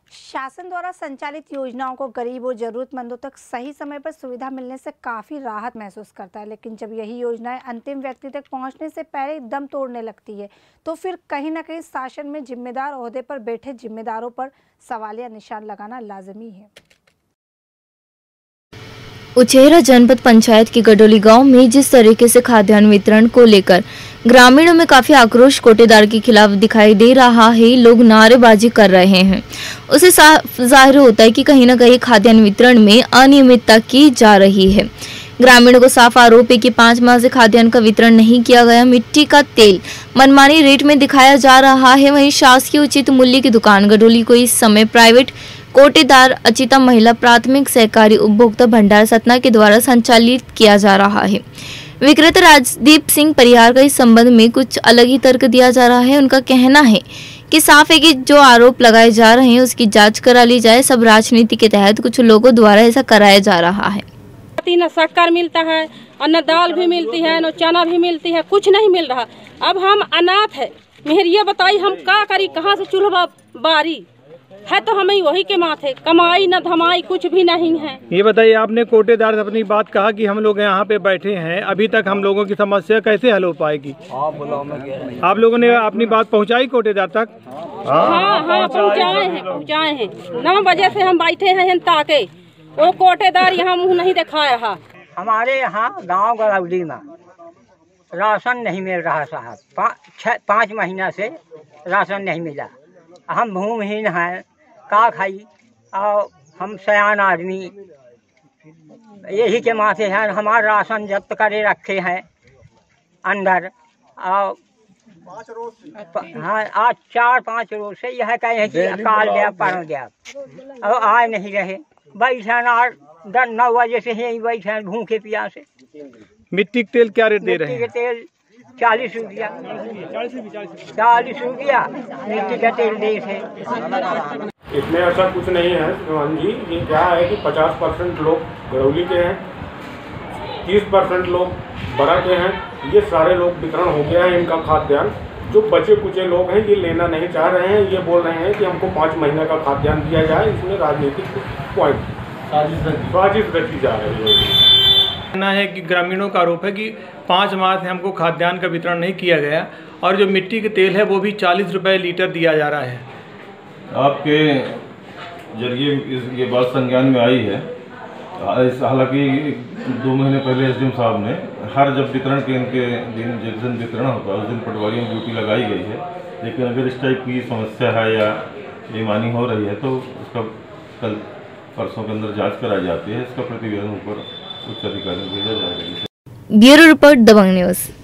शासन द्वारा संचालित योजनाओं को गरीब और जरूरतमंदों तक सही समय पर सुविधा मिलने से काफ़ी राहत महसूस करता है, लेकिन जब यही योजनाएं अंतिम व्यक्ति तक पहुंचने से पहले दम तोड़ने लगती है तो फिर कहीं ना कहीं शासन में जिम्मेदार ओहदे पर बैठे जिम्मेदारों पर सवालिया निशान लगाना लाजमी है। उचेहरा जनपद पंचायत के गडोली गांव में जिस तरीके से खाद्यान्न वितरण को लेकर ग्रामीणों में काफी आक्रोश कोटेदार के खिलाफ दिखाई दे रहा है, लोग नारेबाजी कर रहे हैं। उससे साफ जाहिर होता है कि कहीं ना कहीं खाद्यान्न वितरण में अनियमितता की जा रही है। ग्रामीणों को साफ आरोप है कि 5 माह से खाद्यान्न का वितरण नहीं किया गया। मिट्टी का तेल मनमानी रेट में दिखाया जा रहा है। वहीं शासकीय उचित मूल्य की दुकान गडोली को इस समय प्राइवेट कोटेदार अचिता महिला प्राथमिक सहकारी उपभोक्ता भंडार सतना के द्वारा संचालित किया जा रहा है। विक्रेता राजदीप सिंह परिहार का इस संबंध में कुछ अलग ही तर्क दिया जा रहा है। उनका कहना है कि साफ है कि जो आरोप लगाए जा रहे हैं उसकी जांच करा ली जाए। सब राजनीति के तहत कुछ लोगों द्वारा ऐसा कराया जा रहा है। न शक्कर मिलता है और न दाल भी मिलती है, न चना भी मिलती है, कुछ नहीं मिल रहा। अब हम अनाथ है, मेहरिया बताई हम का करी, कहाँ से चूल्हा बारी है, तो हमें वही के माथे कमाई न धमाई कुछ भी नहीं है। ये बताइए, आपने कोटेदार से अपनी बात कहा कि हम लोग यहाँ पे बैठे हैं, अभी तक हम लोगों की समस्या कैसे हल हो पाएगी? आप लोगों ने अपनी बात पहुँचाई कोटेदार तक? हाँ पहुँचाए हैं 9 बजे से हम बैठे हैं ताके वो कोटेदार यहाँ मुँह नहीं दिखा रहा। हमारे यहाँ गांव गड़ौली में राशन नहीं मिल रहा साहब, 5 महीना से राशन नहीं मिला। हम भूमिहीन हैं, का खाई, और हम सयान आदमी यही के माथे हैं। हमारा राशन जब्त करे रखे हैं अंदर, और हाँ आज 4-5 रोज से यह कहे कि अकाल गया पर गया, और आए नहीं रहे। बैठन 8-9 बजे से यही बैठे भूखे प्यासे। मिट्टी का तेल क्या रेट दे रहे हैं? मिट्टी का तेल 40 रुपया, 40 रुपया मिट्टी का तेल दे थे। इसमें ऐसा कुछ नहीं है श्रीमान जी। ये क्या है कि 50% लोग गड़ौली के हैं, 30% लोग बड़ा के हैं। ये सारे लोग वितरण हो गया है इनका खाद्यान्न। जो बचे कुचे लोग हैं ये लेना नहीं चाह रहे हैं। ये बोल रहे हैं कि हमको 5 महीने का खाद्यान्न दिया जाए। इसमें राजनीतिक पॉइंट साजिश रची जा रही है। कहना है कि ग्रामीणों का आरोप है कि 5 माह से हमको खाद्यान्न का वितरण नहीं किया गया, और जो मिट्टी के तेल है वो भी 40 रुपये लीटर दिया जा रहा है। आपके जरिए ये बात संज्ञान में आई है। हालांकि 2 महीने पहले एसडीएम साहब ने हर जब वितरण के इनके दिन जिस दिन वितरण होता है उस दिन पटवारियों की ड्यूटी लगाई गई है। लेकिन अगर इस टाइप की समस्या है या बेईमानी हो रही है तो उसका कल परसों के अंदर जांच कराई जाती है। इसका प्रतिवेदन ऊपर उच्च अधिकारियों को भेजा जाएगा। Bureau report Dabang news.